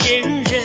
骗人。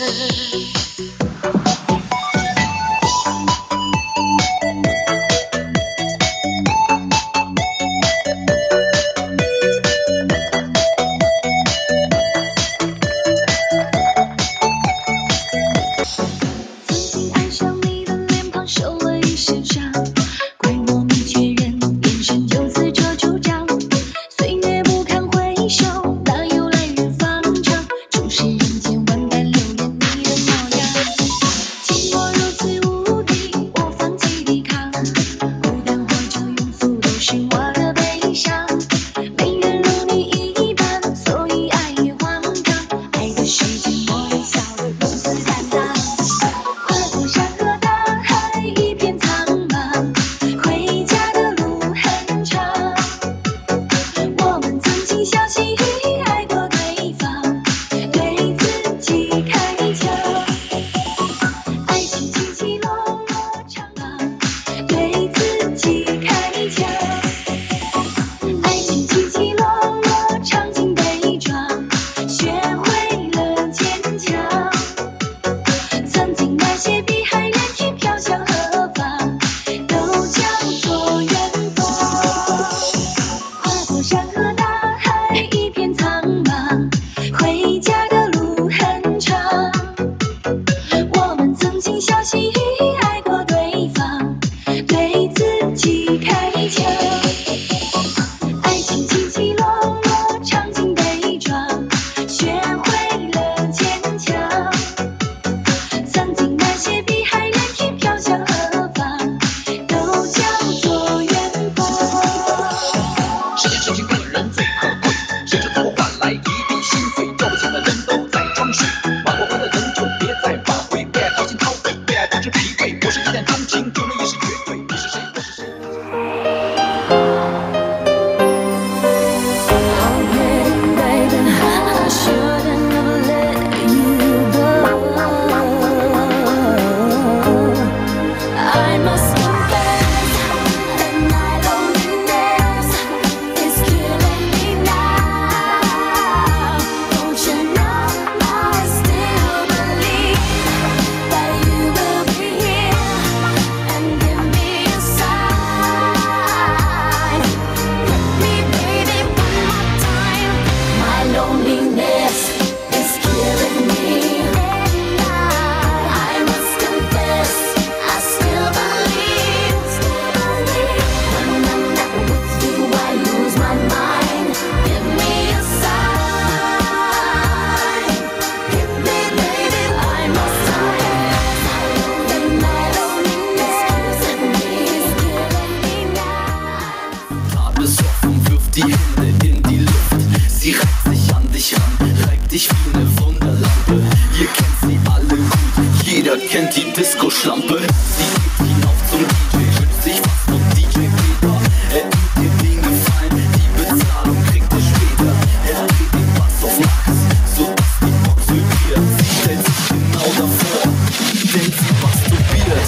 Kennt die Disco-Schlampe, sie geht hinauf zum DJ, schützt sich fast und DJ Peter. Er tut dir den Gefallen, die Bezahlung kriegt er später. Er dreht den Bass auf Max, sodass die Box vibriert. Sie stellt sich genau davor, denn sie masturbiert.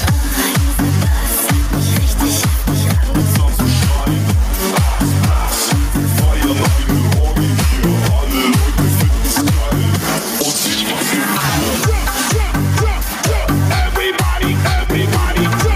Everybody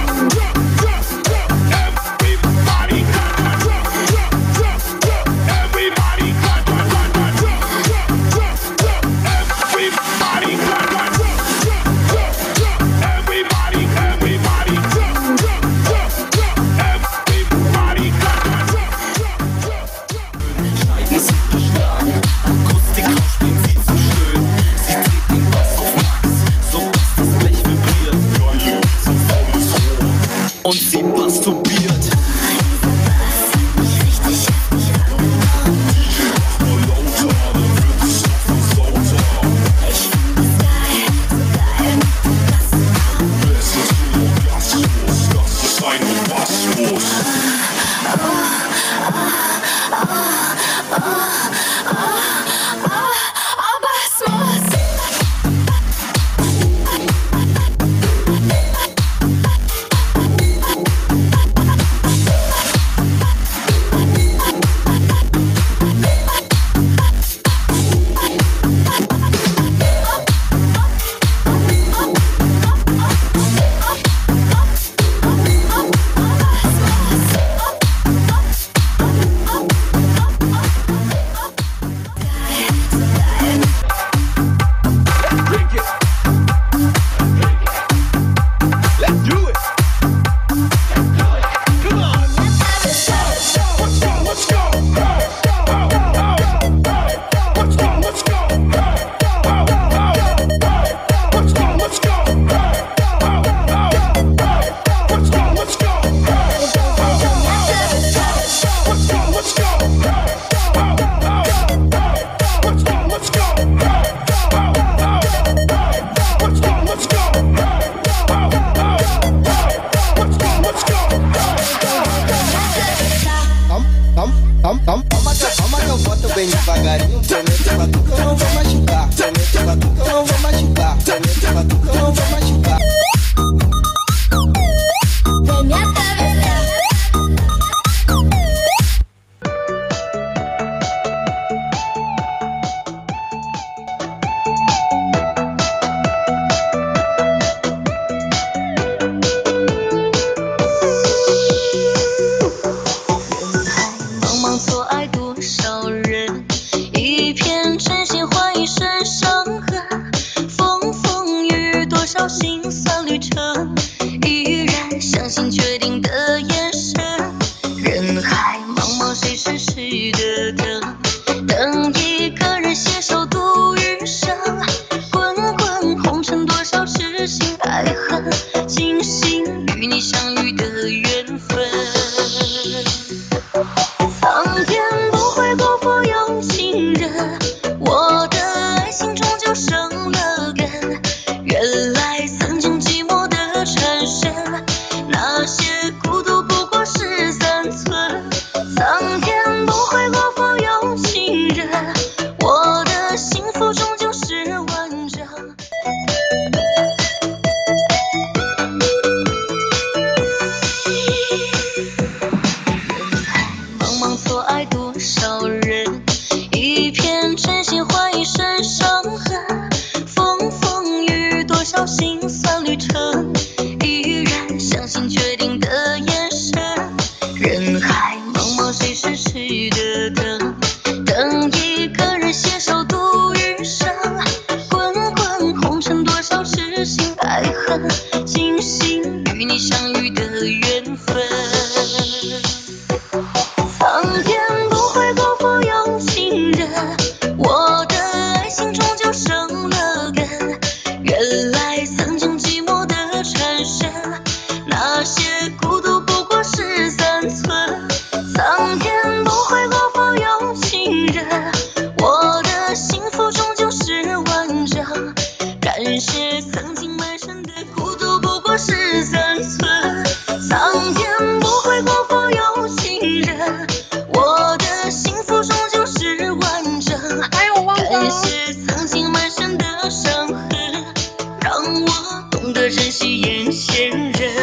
颗星星与你相遇的缘分。苍天不会辜负有情人，我的爱情终究生了根。原来曾经寂寞的缠身，那些孤独不过是三寸。苍天不会辜负有情人，我的幸福终究是完整。感谢曾经埋身的孤独不过是三寸。苍天不会辜负有情人，我的幸福终究是完整。感谢曾经满身的伤痕，让我懂得珍惜眼前人。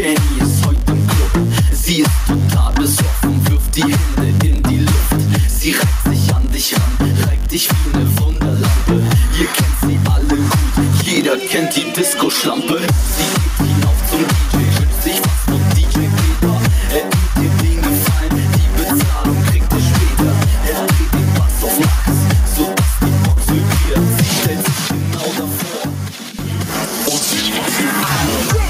Jenny ist heute im Club. Sie ist total besoffen, wirft die Hände in die Luft. Sie reibt sich an dich ran, reibt dich wie eine Wunderlampe. Ihr kennt sie alle gut, jeder kennt die Disco-Schlampe. Sie geht hinauf zum DJ, schützt sich fast vom DJ Peter. Er tut dir den Gefallen, die Bezahlung kriegt er später. Er dreht den Bass auf Max, sodass die Box vibriert. Sie stellt sich genau davor und sie macht sie an.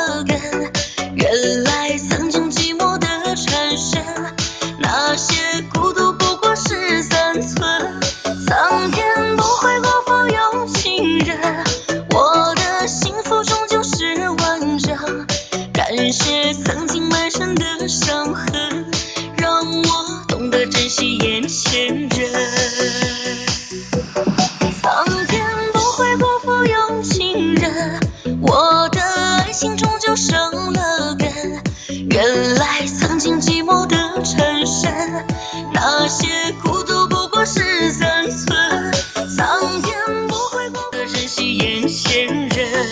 原来曾经寂寞的缠身，那些那些苦都不过是暂存，苍天不会过得珍惜眼前人。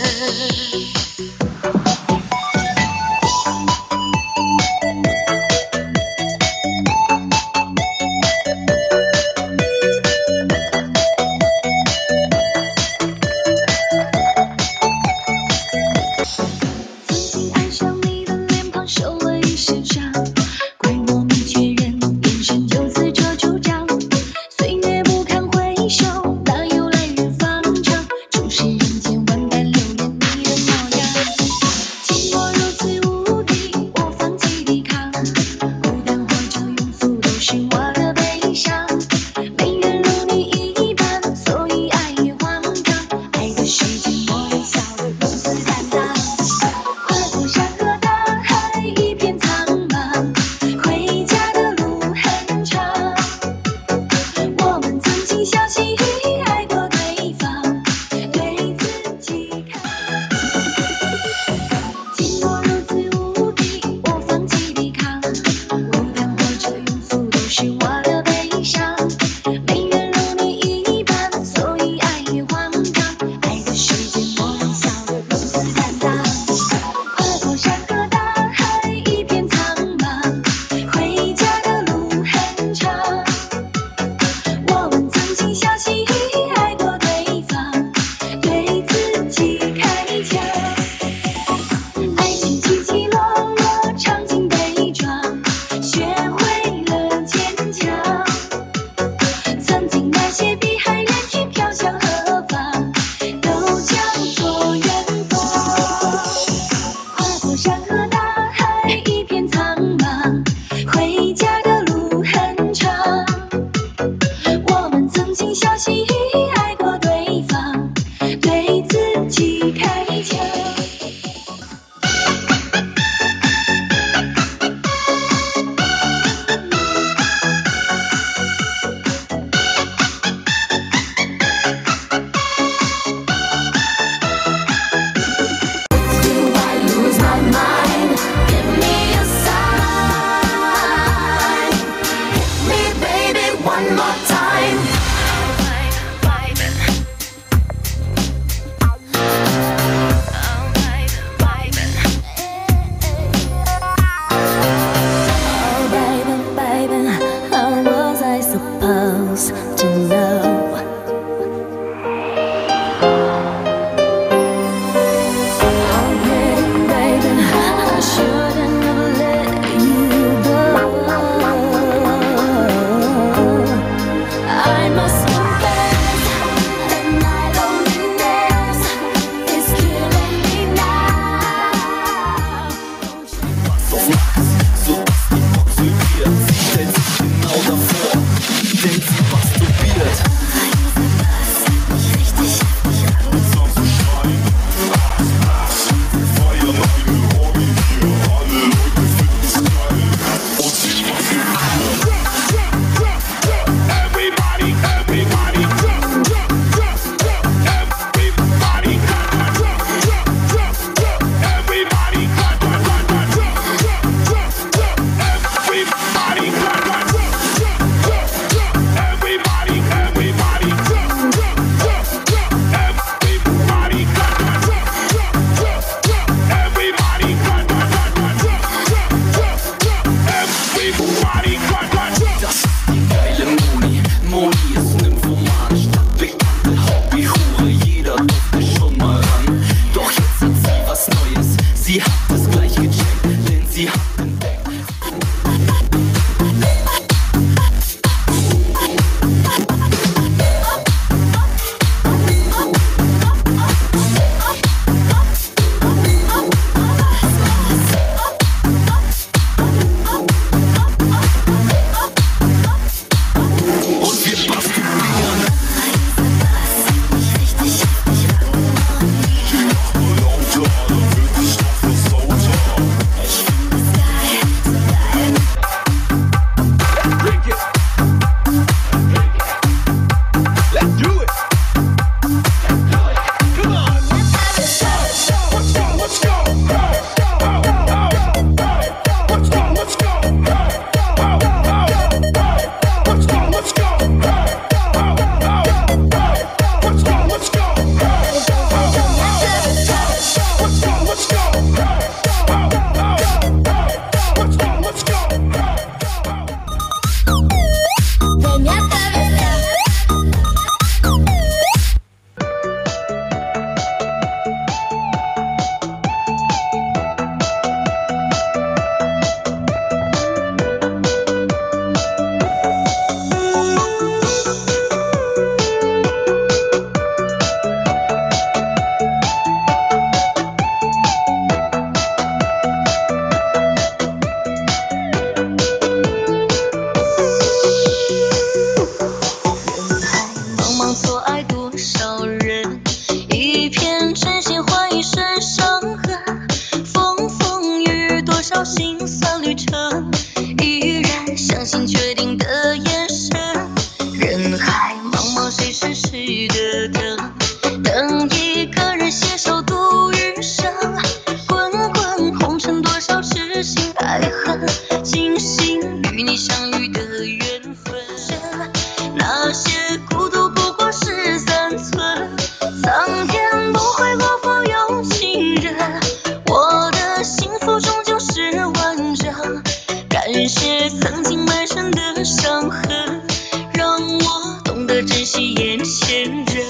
相信决定的眼神。人海茫茫，谁是谁的灯？等一个人携手度余生。滚滚红尘，多少痴心爱恨，庆幸与你相遇的缘分。那些孤独不过是三寸，苍天不会辜负有情人。我的幸福终究是完整，感谢曾经埋身的伤痕，让我懂得珍惜眼前人。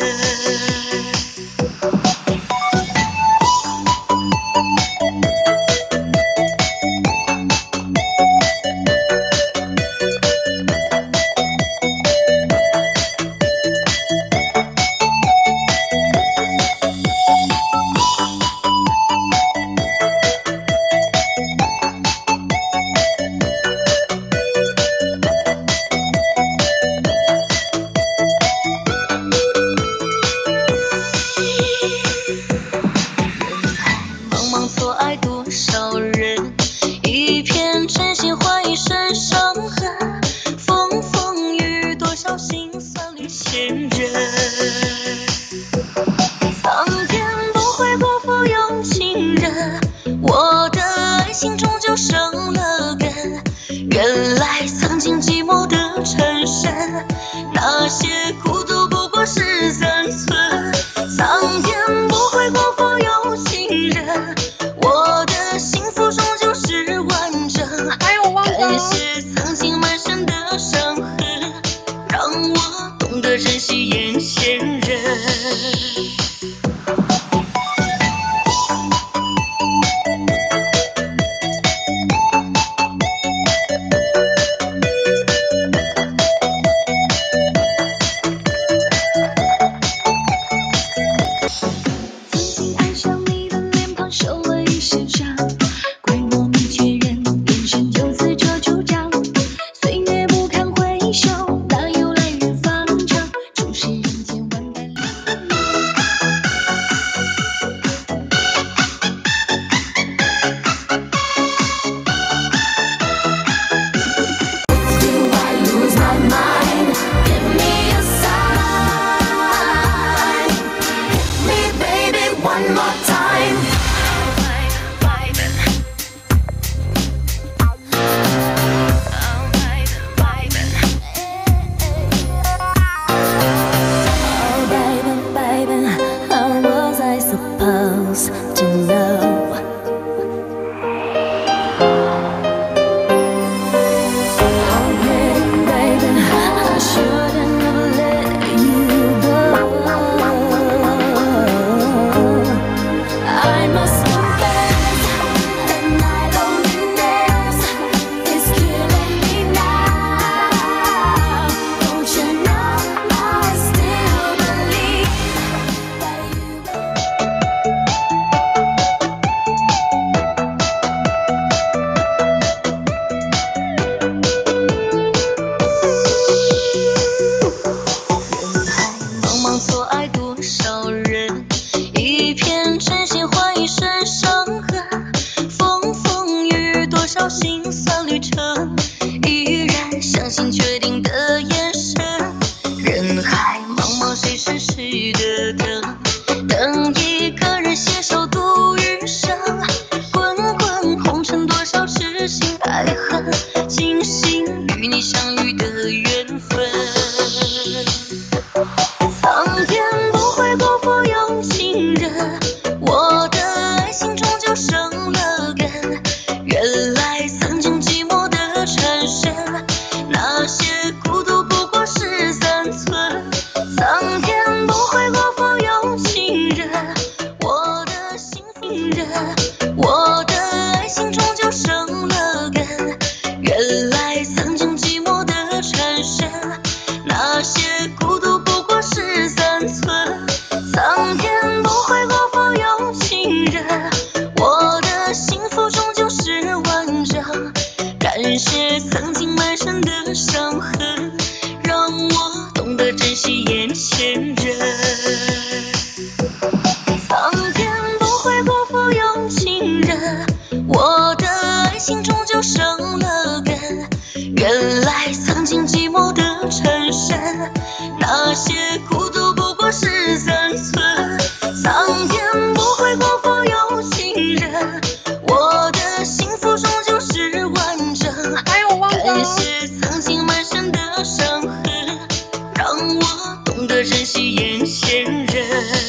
我的爱情终究生了根，原原来曾经寂寞的陈深，那些苦都不过是暂存。苍天不会辜负有情人，我的幸福终究是完整。感谢曾经满身的伤痕，让我懂得珍惜眼前人。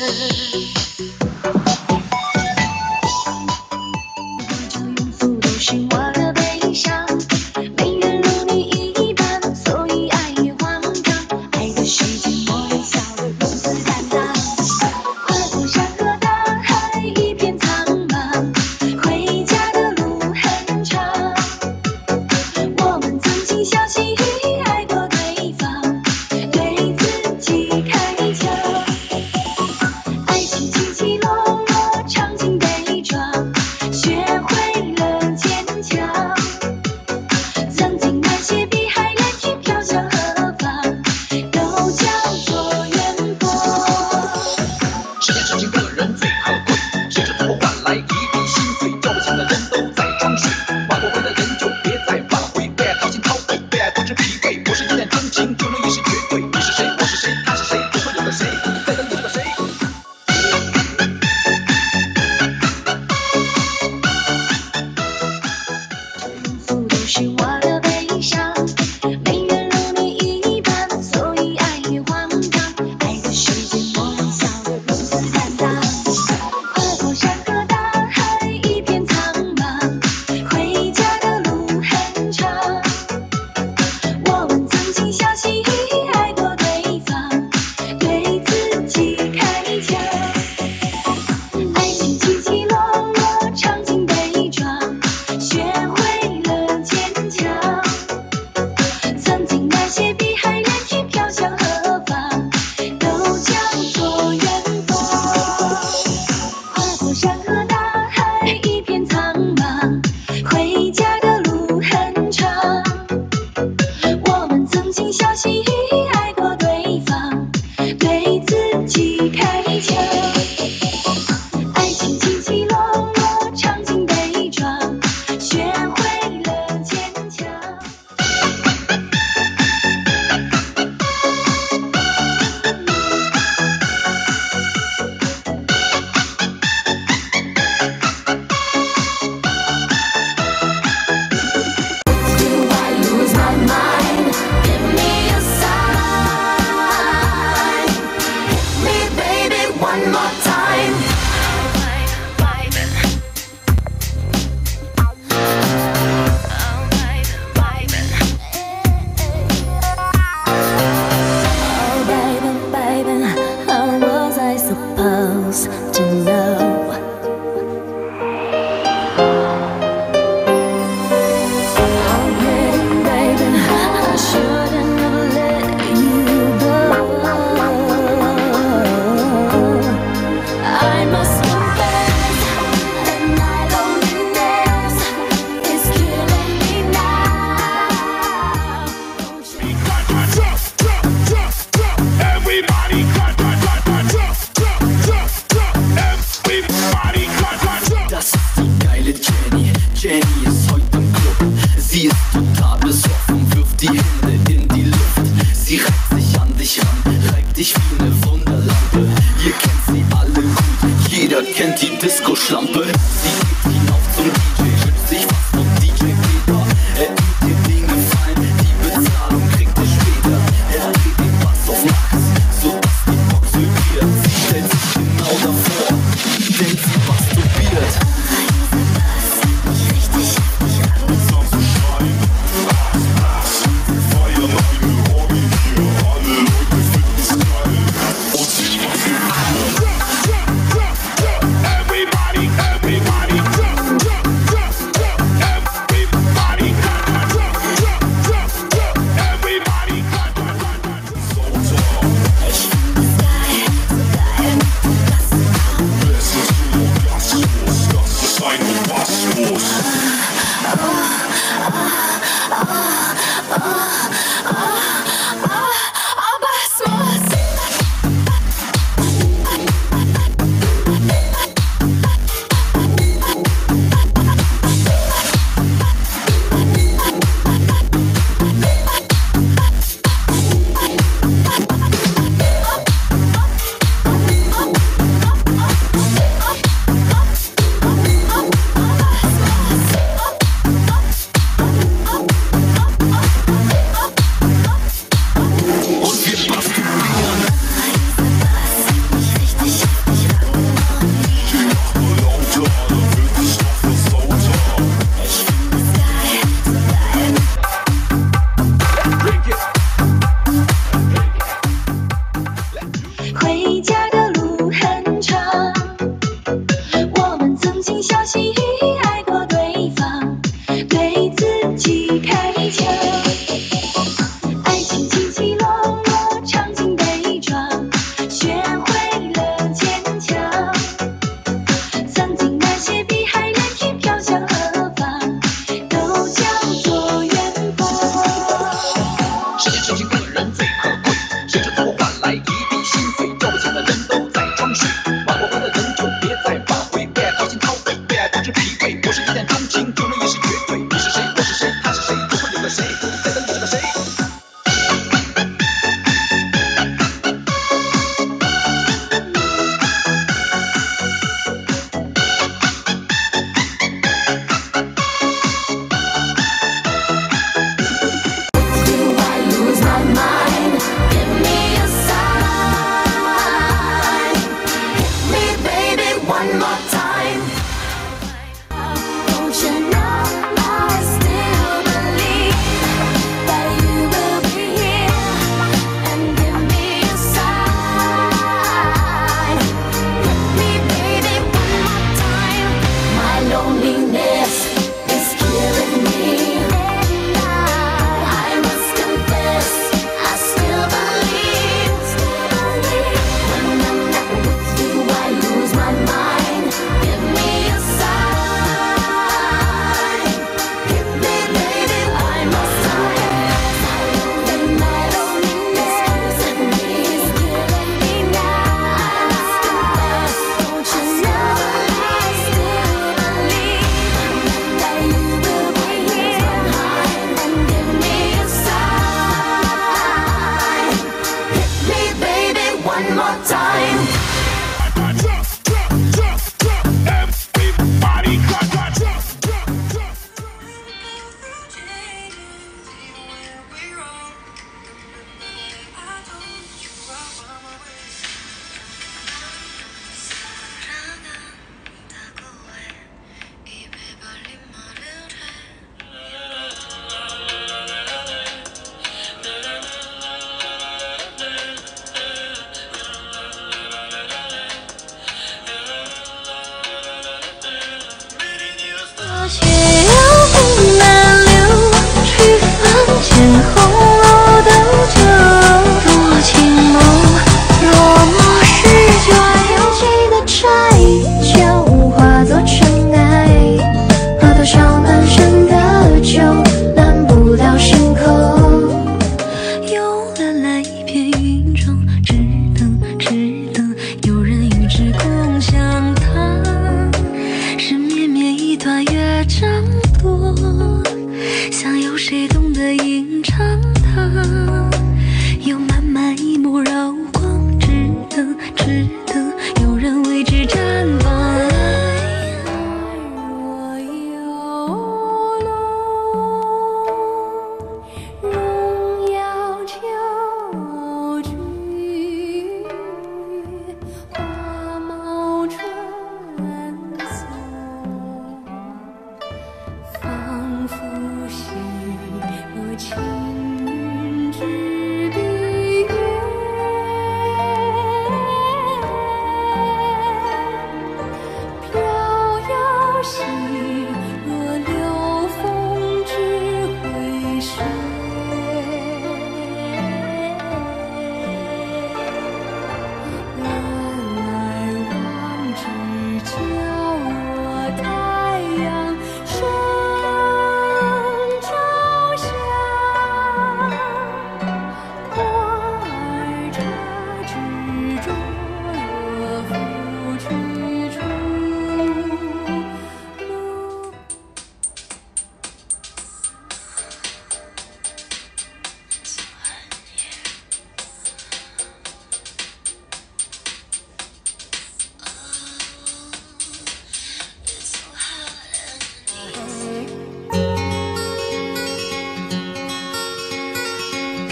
Kennt die Disco-Schlampe, sie geht hinauf zum DJ, schützt sich fast vom DJ Peter. Er tut dir den Gefallen, die Bezahlung kriegt er später. Er dreht den Bass auf Max, sodass die Box vibriert. Sie stellt sich genau davor, denn sie masturbiert.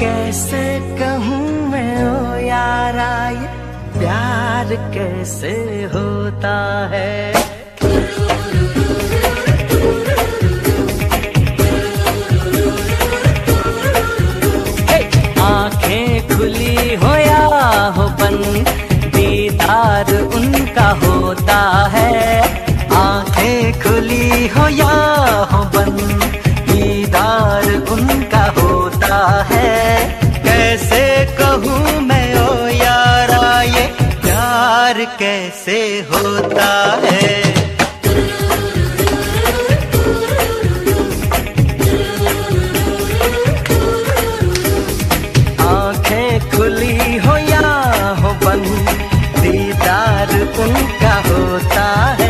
कैसे कहूँ मैं ओ यारा ये प्यार कैसे होता है। आंखें खुली हो या हो बंद दीदार उनका होता है। आंखें खुली हो या हो बंद दीदार उनका होता है। कैसे कहूँ मैं ओ यारा ये प्यार कैसे होता है। आंखें खुली हो या हो बंद दीदार उनका होता है।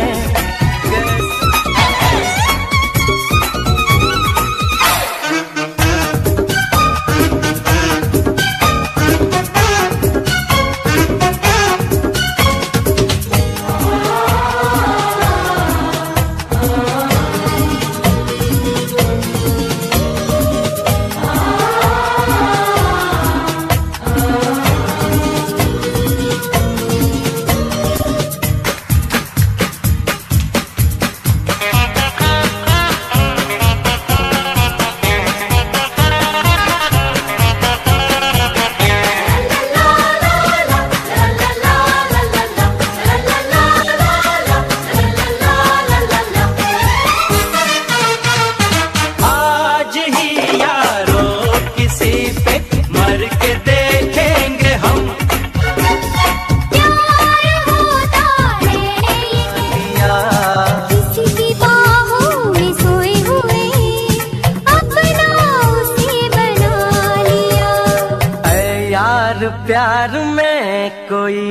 प्यार में कोई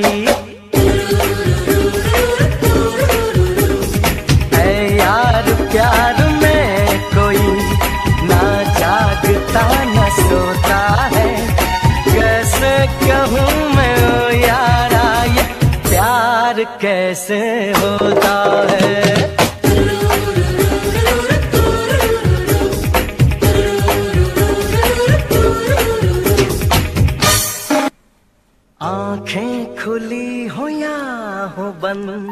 है यार, प्यार में कोई ना जागता न सोता है। कैसे कहूँ मैं ओ यारा ये प्यार कैसे होता है। आंखें खुली हो या हो बंद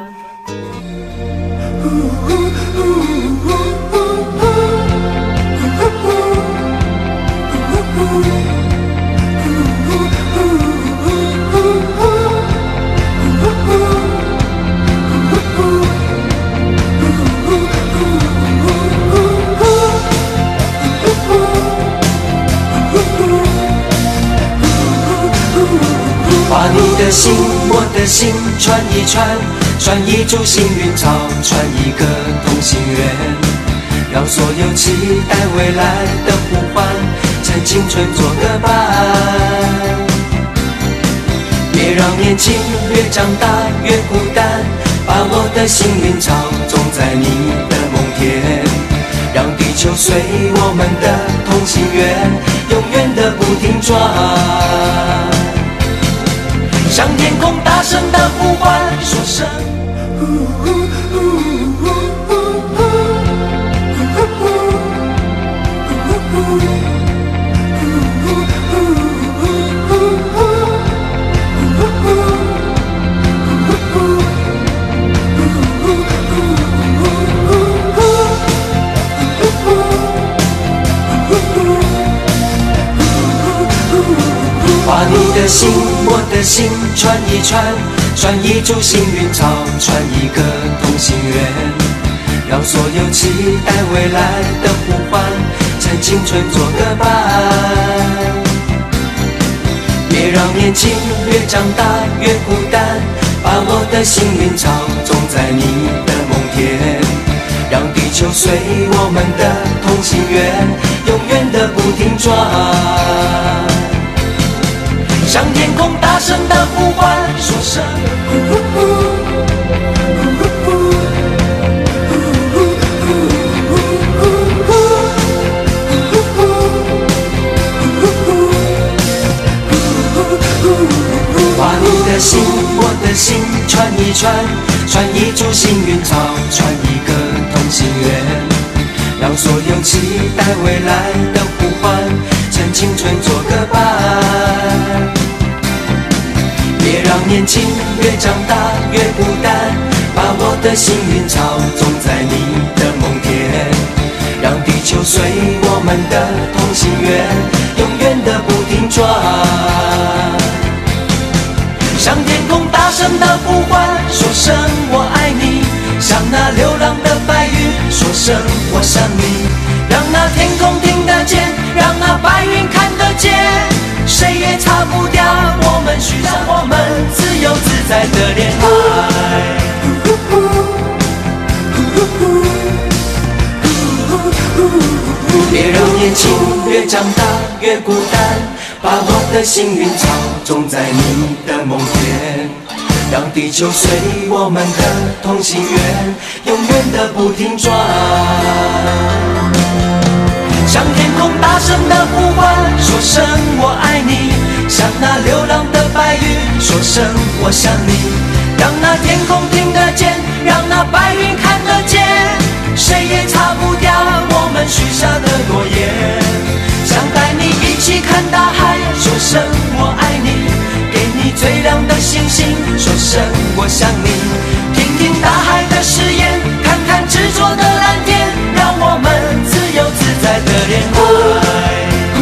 把你的心，我的心串一串，串一株幸运草，串一个同心圆，让所有期待未来的呼唤，趁青春做个伴。别让年轻越长大越孤单，把我的幸运草种在你的梦田，让地球随我们的同心圆，永远的不停转。向天空大声的呼唤，说声把你的心，我的心串一串，串一株幸运草，串一个同心圆，让所有期待未来的呼唤，趁青春做个伴。别让年轻越长大越孤单，把我的幸运草种在你的梦田，让地球随我们的同心圆，永远的不停转。向天空大声的呼唤，说声把你的心，我的心串一串，串一株幸运草，串一个同心圆，让所有期待未来的呼唤， 趁青春做个伴。别让年轻越长大越孤单，把我的幸运草种在你的梦田，让地球随我们的同心圆，永远的不停转。向天空大声的呼唤，说声我爱你，向那流浪的白云说声我想你，让那天空听得见，让那白云看得见，谁也擦不掉我们许让我们自由自在的恋爱。别让年轻越长大越孤单，把我的幸运草种在你的梦田，让地球随我们的同心圆，永远的不停转。向天空大声的呼唤，说声我爱你，向那流浪的白云说声我想你，让那天空听得见，让那白云看得见，谁也擦不掉我们许下的诺言。想带你一起看大海，说声我爱你，给你最亮的星星，说声我想你，听听大海的誓言，看看执着的蓝天，让我们自由自在的恋爱。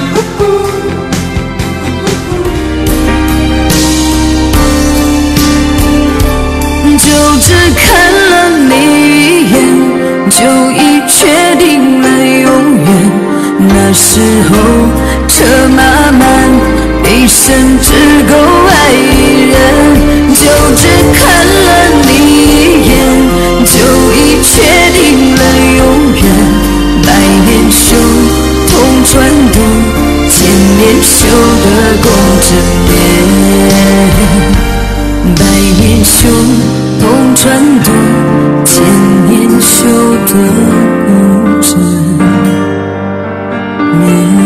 就只看了你一眼，就已确定了永远。那时候车马慢，一生只够爱一人。就只看了你一眼，就已确定了永远。白面羞，同船渡，千年修得共枕眠。白面羞，同船渡，千年修得共枕眠。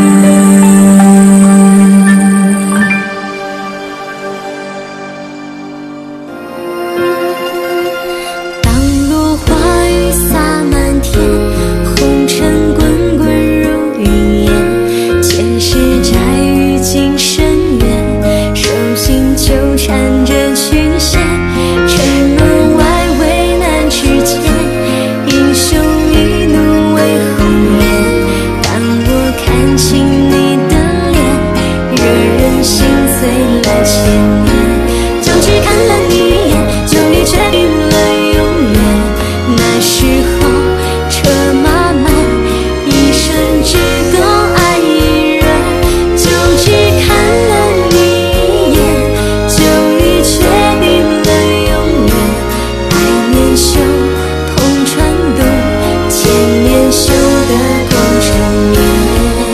当落花雨洒满天，红尘滚滚如云烟，前世债与今生缘，手心纠缠着曲线，沉沦外为难之间，英雄一怒为红颜。当我看清你的脸，惹人心碎了千年。就只看了你一眼，就已决定了永远。那时候车马慢，一生只够爱一人。就只看了你一眼，就已决定了永远。白面羞，同船渡，千年修得共枕眠。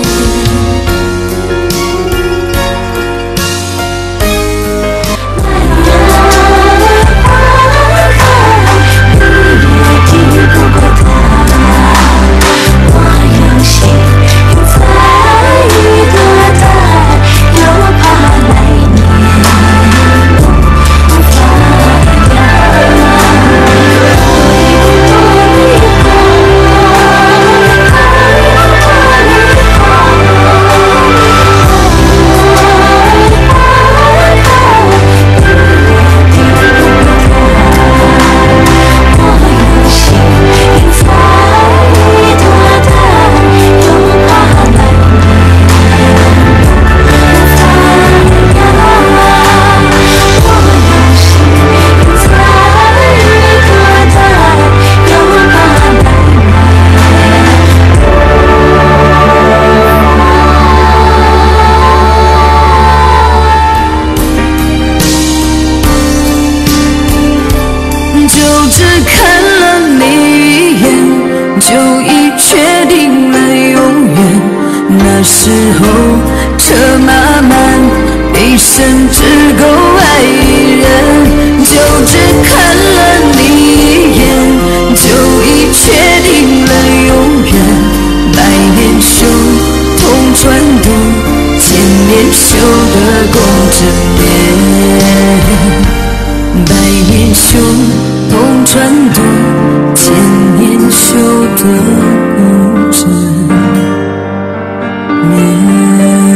就只看了你一眼，就已确定了永远。那时候车马慢，一生只够爱一人。就只看了你一眼，就已确定了永远。白面羞，同船渡，千年修得共枕眠。白面羞，同船渡，千年修得共枕眠。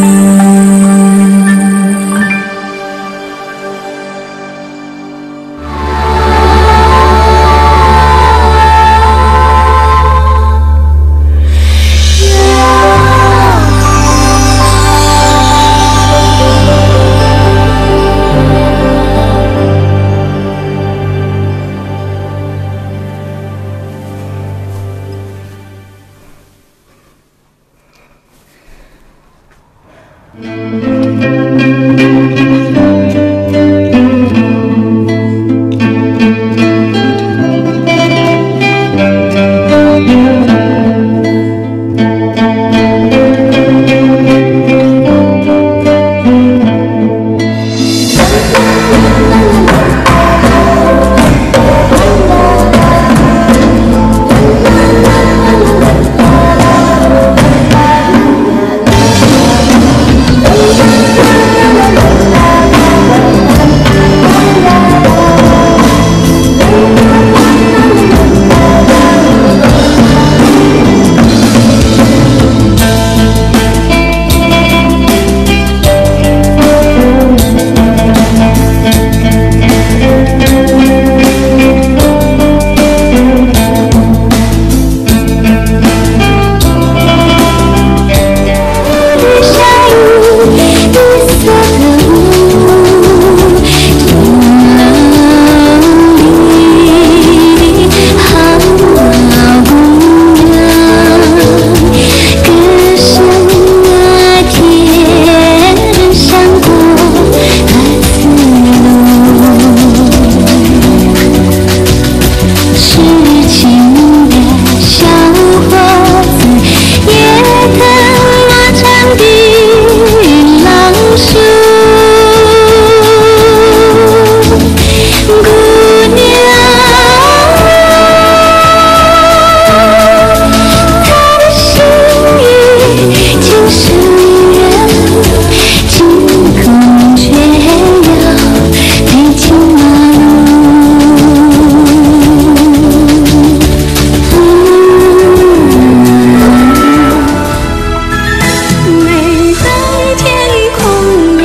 美在天里空。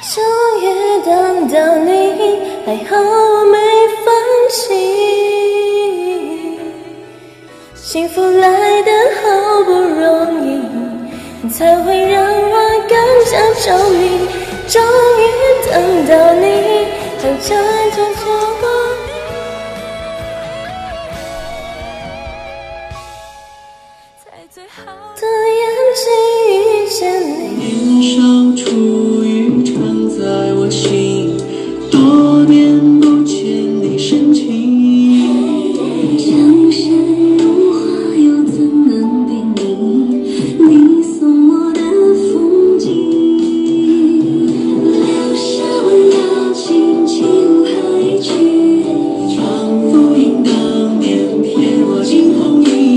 终于等到你，还好我没放弃。幸福来得好不容易，才会让我更加着迷。终于等到你，好久很久就我。最好的眼睛遇见你， 年少初遇常在我心，多年不见你深情。 江山如画，又怎能比拟你送我的风景？留下温柔轻轻和一句， 仿佛因当年骗我惊鸿影。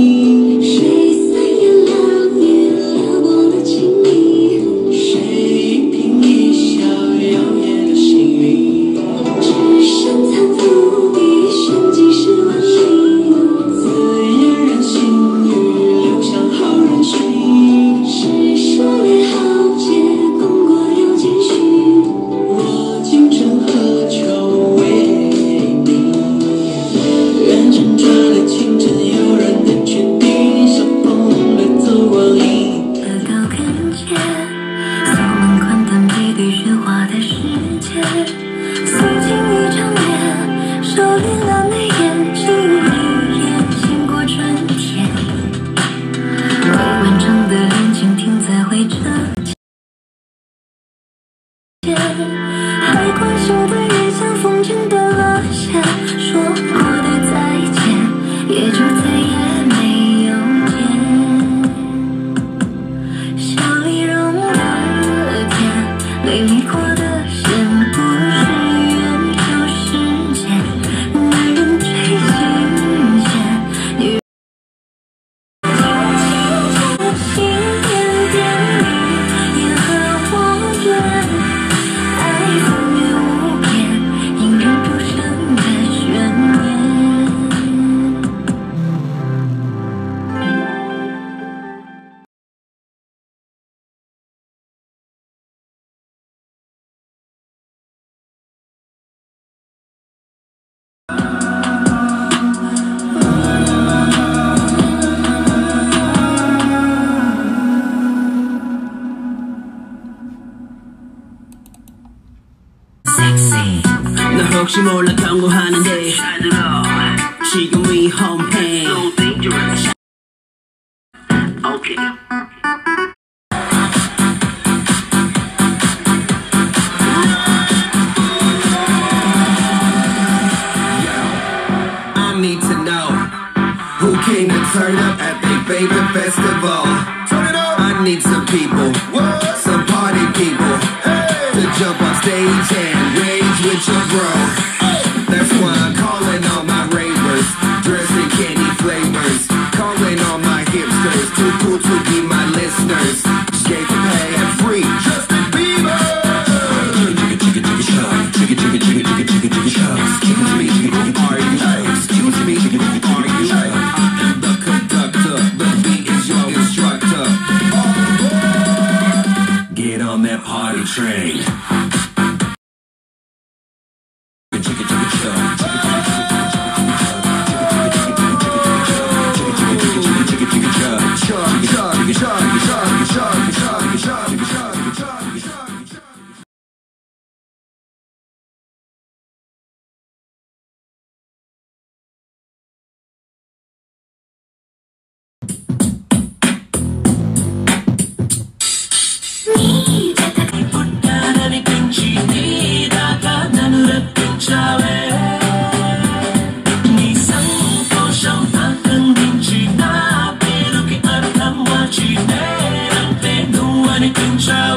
나 혹시 몰라 경고하는데 잘 들어 지금 위험해 So dangerous Okay I need to know who came to turn up at their favorite festival. Turn it up. I need some people, some party people, to jump on stage and rage with your bro. That's why I'm calling all my ravers, dressed in candy flavors. Calling all my hipsters, too cool to be my listeners. Skate for pay and free, Justin Bieber. Excuse me, who are you? I am the conductor, the beat is your instructor. Get on that party train. Control